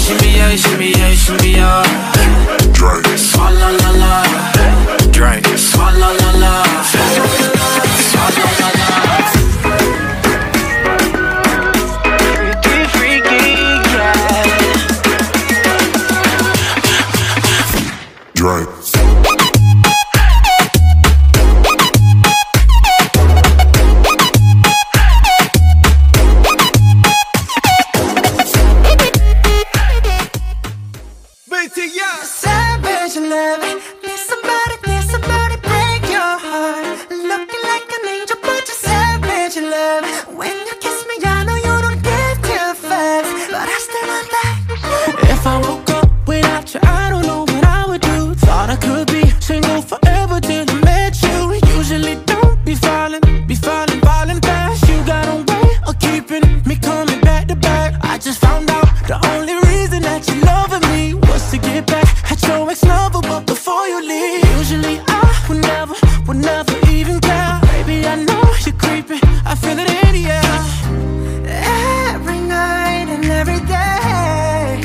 shimmy yeah, shimmy yeah, shimmy yeah. Drink. Swalla la la. Drink. Swalla la la. Swalla la la. Freaky, freaky, yeah. Drink. Savage love, need somebody break your heart. Looking like an angel, but you're savage love. When you kiss me, I know you don't give two fucks, but I still want that. If I woke up without you, I don't know what I would do. Thought I could be single forever till I met you. Usually don't be falling fast. You got a way of keeping me coming back to back. I just found out the only reason that you loving me was to get back at your ex-lover, but before you leave, usually I would never even care. Baby, I know you're creeping, I feel it in the air. Every night and every day,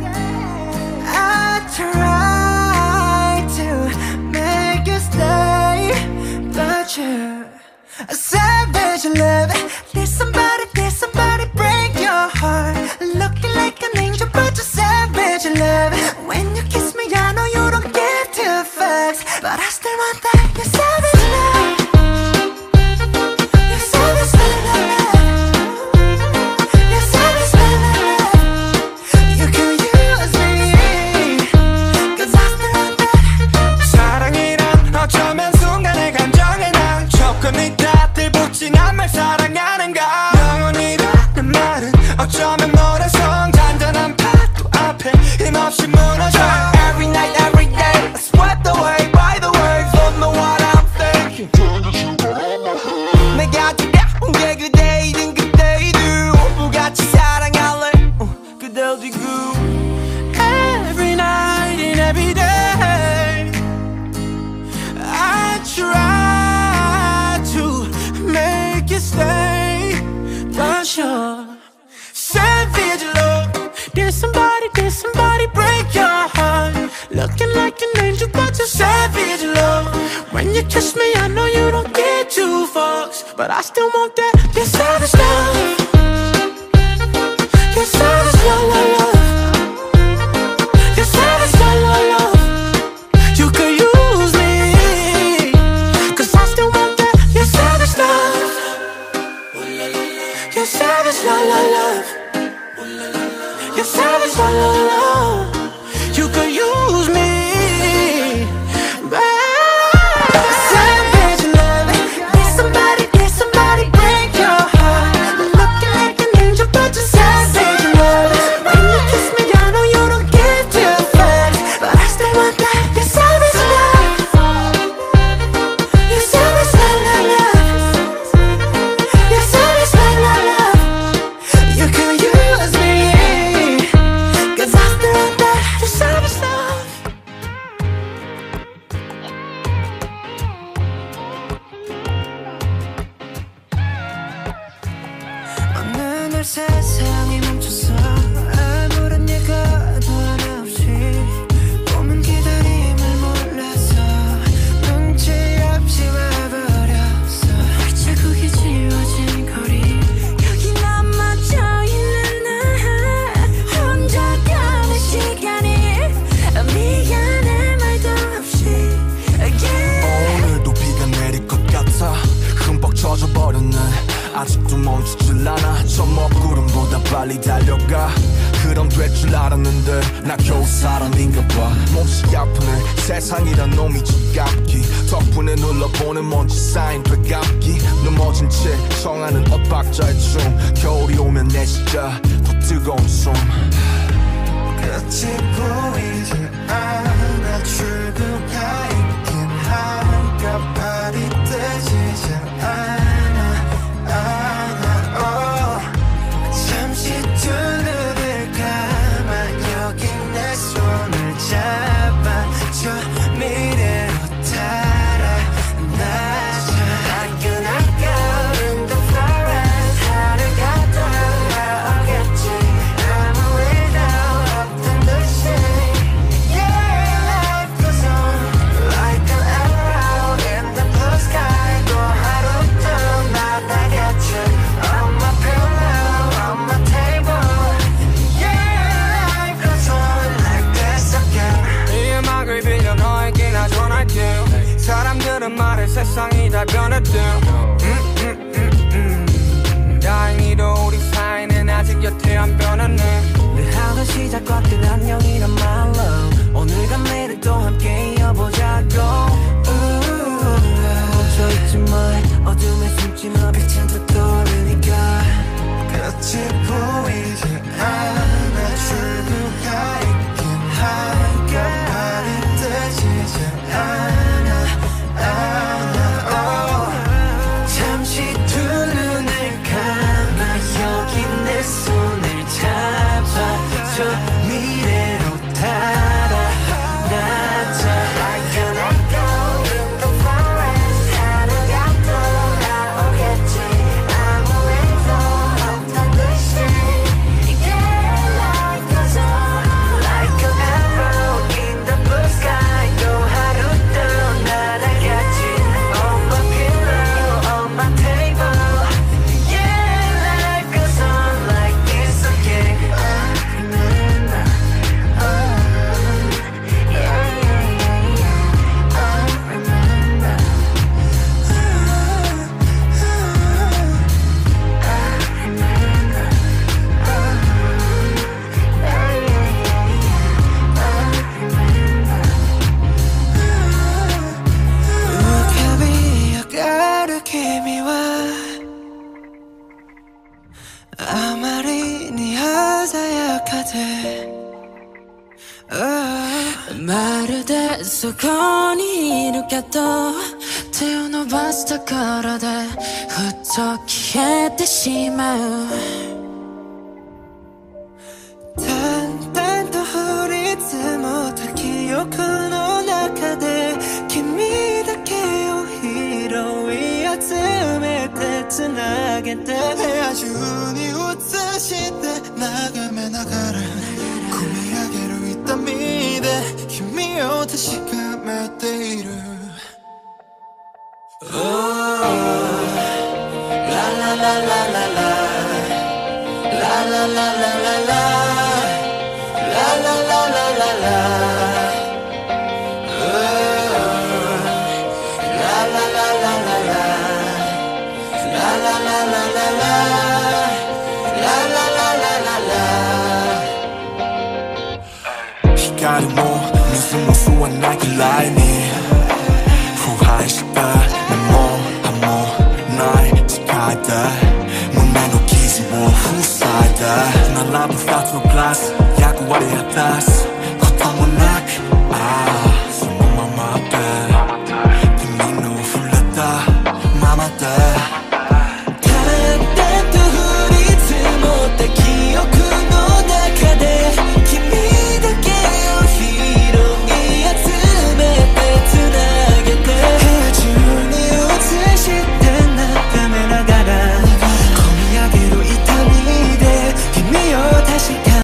I try to make you stay, but you're a savage love. There's somebody break your heart. Looking like an angel, but you're savage love. When you kiss me, I know you don't give two fucks, but I still want that. You're savage love. You're savage love. You're savage love. You can use me, 'cause I still want that. 사랑이란 어쩌면 순간의 감정에 난 조금이 다 들붙진 않말 사랑하는가. 영원이라는 말은 어쩌면 모래성 잔잔한 파도 앞에 힘없이 무너져. Every night, every day, swept away by the waves. Don't know what I'm thinking. 내가 두려운 게 그대이든 그대이든 오브같이 사랑할래. 그댈 두고 Every night and every day, I try to make you stay, but you're savage love. There's somebody break your heart. Looking like an angel, but you're savage love. When you kiss me, I know you don't get two fucks, but I still want that. You're savage love. You're savage love, love, love. You're savage love, love, love. You could use me, 'cause I still want that. You're savage love. You're savage love, love, love. You're savage love, love, love. You could use me, babe. Savage love. There's somebody break your heart. Looking like an angel, but you're savage love. When you kiss me, I know you don't give two fucks, but I still want that. You're savage love. You're savage love, love, love. You're savage love, love, love. You can use me, 'cause I still want that. You're savage love. 어느 날 세상이 멈춰서 아무런 예고도 하나 없이 꿈은 기다림을 몰라서 눈치 없이 와버렸어. 발자국이 지워진 거리, 여기 넘어져있는 나 혼자 가는 시간이 미안해 말도 없이, yeah. 오늘도 비가 내릴 것 같아. 흠뻑 젖어버렸네. 아직도 멈추질 않아. 저 먹구름보다 빨리 달려가. 그럼 될 줄 알았는데 나 겨우 사람인가 봐. 몹시 아프네. 세상이란 놈이 지갑기. 덕분에 눌러보는 먼지 쌓인 되감기. 넘어진 채 청하는 엇박자의 춤. 겨울이 오면 내 진짜 더 뜨거운 숨. 끝이 보이지 않아. 출구가 있긴 한가발이 뜨지 않아. 잠시 두 눈을 감아 여기 내 손을 잡아줘. 미래로 달아나자. 따끈하게 오른 the forest 하루가 돌아오겠지. 아무 일 오늘은 말해 세상이 다 변해도 다행히도 우리 사이는 아직 여태 안 변했네 늘 하던 시작과 끝 안녕이란 말로 오늘과 내일도 함께 이어보자고 멈춰있지 마 어둠에 숨지 마 빛은 더 떠오르니까 끝이 보이지 않아 출구가 있긴 할까 말이 되지 않아 잠시 두 눈을 감아 여기 내 손을 잡아줘 미래로 달아나자 Like an echo in the forest 하루가 돌아오겠지 아무래도 없던 듯이 Yeah, life goes on Like an arrow in the blue sky 또 하루 또 날아가지 On my pillow, on my table Yeah, life goes on like this again I remember yeah, yeah, yeah, yeah I remember君はあまりに鮮やかでまるでそこにいるけど手を伸ばすところでふと消えてしまう淡々と降り積もった記憶の中で君だけを拾い集めてつなげて部屋中に映して眺めながら込み上げる痛みで君を確かめている Oh, la la la la la la La la la la la la La la la la la la La la la la la la La la la la la la La la la la la la 光も水も吸わなきライに腐敗した根も葉もない世界で胸の傷を塞いで並ぶ二つのグラス役割果たす